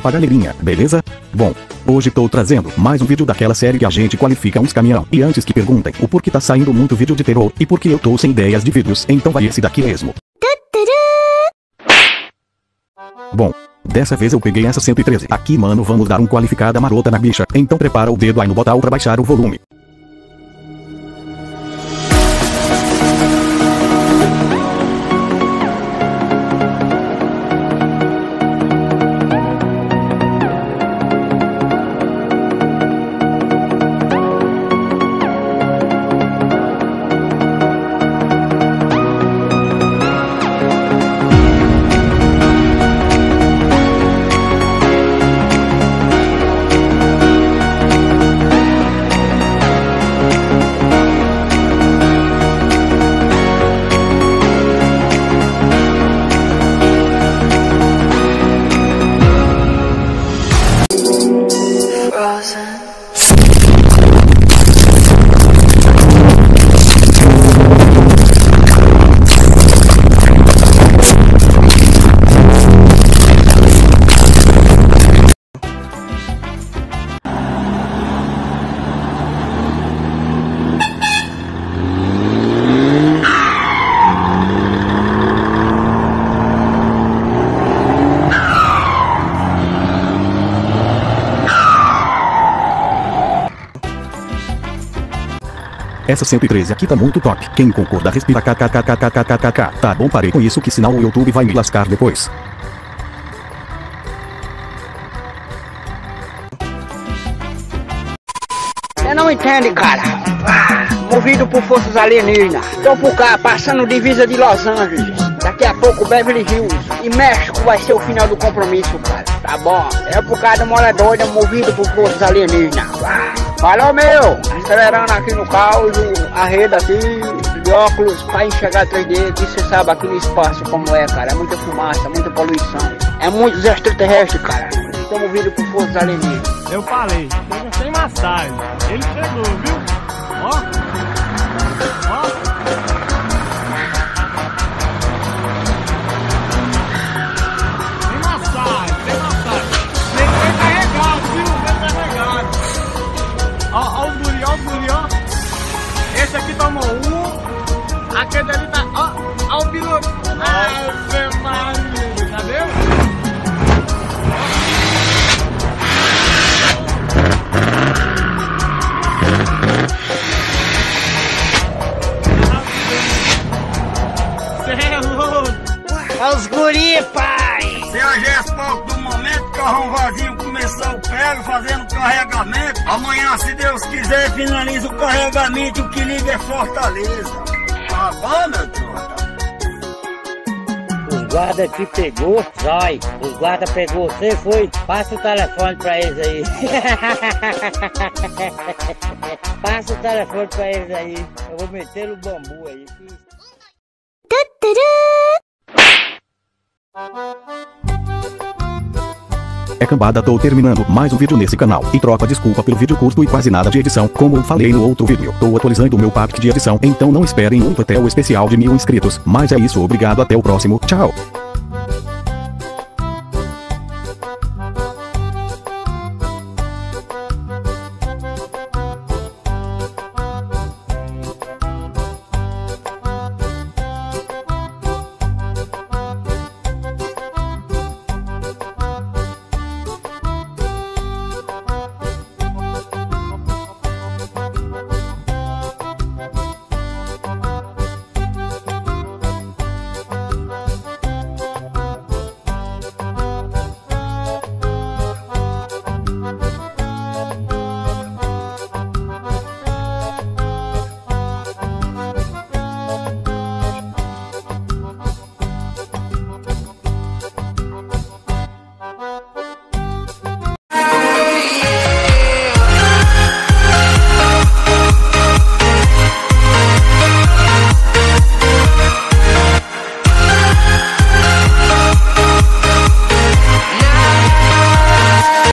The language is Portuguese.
pra galerinha, beleza? Bom, hoje tô trazendo mais um vídeo daquela série que a gente qualifica uns caminhão. E antes que perguntem o porquê tá saindo muito vídeo de terror e porque eu tô sem ideias de vídeos, então vai esse daqui mesmo. Bom, dessa vez eu peguei essa 113. Aqui, mano, vamos dar um qualificada marota na bicha. Então prepara o dedo aí no botão pra baixar o volume. Essa 113 aqui tá muito top. Quem concorda respira kkkkkkkk. Tá bom, parei com isso que senão o YouTube vai me lascar depois. Você não entende, cara. Movido por forças alienígenas. Tô por cá, passando divisa de Los Angeles. Daqui a pouco Beverly Hills. E México vai ser o final do compromisso, cara. Tá bom? É por causa de uma doida movido por forças alienígenas. Falou, meu! Acelerando aqui no carro, a rede aqui, de óculos, pra enxergar 3D, que você sabe aqui no espaço como é, cara. É muita fumaça, muita poluição. É muitos extraterrestres, cara. Estão movidos por forças alienígenas. Eu falei, chega sem massagem. Ele chegou, viu? Ó. Ó. Sem massagem, sem massagem. Vem carregado, viu? Vem carregado. Ó os guri, ó. Esse aqui tomou um. Aquele ali tá. Ó o piloto. Ave Maria. Tá vendo? Olha os guri, pai! Se a resposta do momento, o carrão vazio começou o prego, fazendo carregamento. Amanhã, se Deus quiser, finaliza o carregamento. O que liga é Fortaleza. Tá bom, meu truta? Os guarda aqui pegou, zói. Os guarda pegou você, foi? Passa o telefone pra eles aí. Passa o telefone pra eles aí. Eu vou meter no bambu aí. É cambada, tô terminando mais um vídeo nesse canal. E troca desculpa pelo vídeo curto e quase nada de edição. Como eu falei no outro vídeo, tô atualizando o meu pack de edição. Então não esperem muito até o especial de 1000 inscritos. Mas é isso, obrigado, até o próximo, tchau.